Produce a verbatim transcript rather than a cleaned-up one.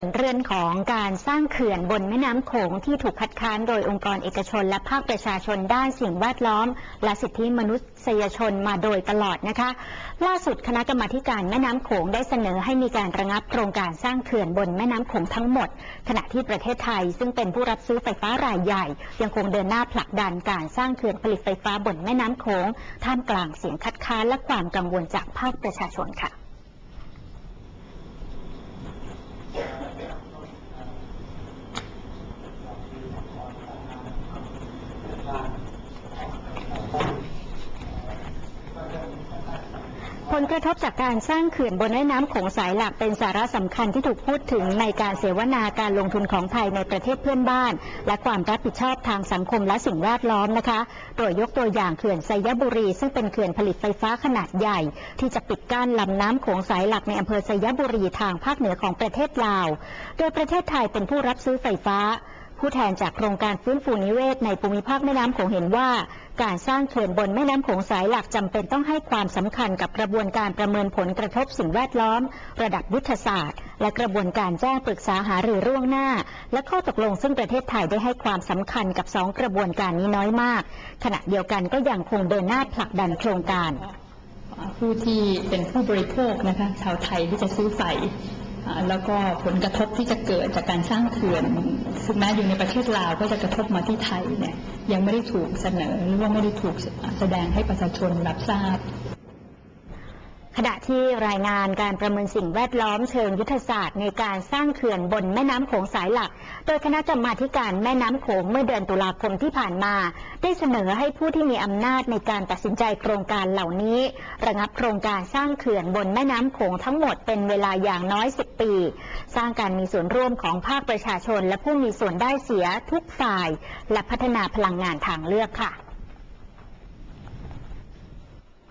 เรื่องของการสร้างเขื่อนบนแม่น้ำโขงที่ถูกคัดค้านโดยองค์กรเอกชนและภาคประชาชนด้านสิ่งแวดล้อมและสิทธิมนุษยชนมาโดยตลอดนะคะล่าสุดคณะกรรมาการแม่น้ำโขงได้เสนอให้มีการระงับโครงการสร้างเขื่อนบนแม่น้ำโขงทั้งหมดขณะที่ประเทศไทยซึ่งเป็นผู้รับซื้อไฟฟ้ารายใหญ่ยังคงเดินหน้าผลักดันการสร้างเขื่อนผลิตไฟฟ้าบนแม่น้ำโขงท่ามกลางเสียงคัดค้านและความกังวลจากภาคประชาชนค่ะผลกระทบจากการสร้างเขื่อนบนแม่น้ำโขงสายหลักเป็นสาระสำคัญที่ถูกพูดถึงในการเสวนาการลงทุนของไทยในประเทศเพื่อนบ้านและความรับผิดชอบทางสังคมและสิ่งแวดล้อมนะคะโดยยกตัวอย่างเขื่อนไซยบุรีซึ่งเป็นเขื่อนผลิตไฟฟ้าขนาดใหญ่ที่จะปิดกั้นลำน้ำโขงสายหลักในอำเภอไซยบุรีทางภาคเหนือของประเทศลาวโดยประเทศไทยเป็นผู้รับซื้อไฟฟ้าผู้แทนจากโครงการฟื้นฟูนิเวศในภูมิภาคแม่น้ำโขงเห็นว่าการสร้างเขื่อนบนแม่น้ำโขงสายหลักจำเป็นต้องให้ความสำคัญกับกระบวนการประเมินผลกระทบสิ่งแวดล้อมระดับยุทธศาสตร์และกระบวนการแจ้งปรึกษาหารือร่วงหน้าและข้อตกลงซึ่งประเทศไทยได้ให้ความสำคัญกับสองกระบวนการนี้น้อยมากขณะเดียวกันก็ยังคงเดินหน้าผลักดันโครงการผู้ที่เป็นผู้บริโภคนะคะชาวไทยที่จะซื้อไฟแล้วก็ผลกระทบที่จะเกิดจากการสร้างเขื่อนซึ่งแม้อยู่ในประเทศลาวก็จะกระทบมาที่ไทยเนี่ยยังไม่ได้ถูกเสนอหรือว่าไม่ได้ถูกแสดงให้ประชาชนรับทราบขณะที่รายงานการประเมินสิ่งแวดล้อมเชิงยุทธศาสตร์ในการสร้างเขื่อนบนแม่น้ำโขงสายหลักโดยคณะกรรมาการแม่น้ำโขงเมื่อเดือนตุลาคมที่ผ่านมาได้เสนอให้ผู้ที่มีอำนาจในการตัดสินใจโครงการเหล่านี้ระงับโครงการสร้างเขื่อนบนแม่น้ำโขงทั้งหมดเป็นเวลาอย่างน้อยสิบปีสร้างการมีส่วนร่วมของภาคประชาชนและผู้มีส่วนได้เสียทุกฝ่ายและพัฒนาพลังงานทางเลือกค่ะ